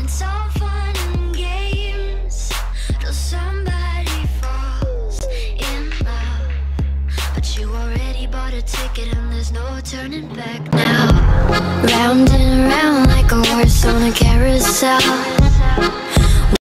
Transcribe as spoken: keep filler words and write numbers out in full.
It's all fun and games till somebody falls in love. But you already bought a ticket and there's no turning back now. Round and round like a horse on a carousel.